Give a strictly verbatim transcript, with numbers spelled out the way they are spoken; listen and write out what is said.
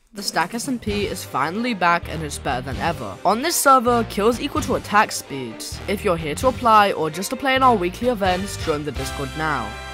The Stack S M P is finally back and it's better than ever. On this server, kills equal to attack speeds. If you're here to apply or just to play in our weekly events, join the Discord now.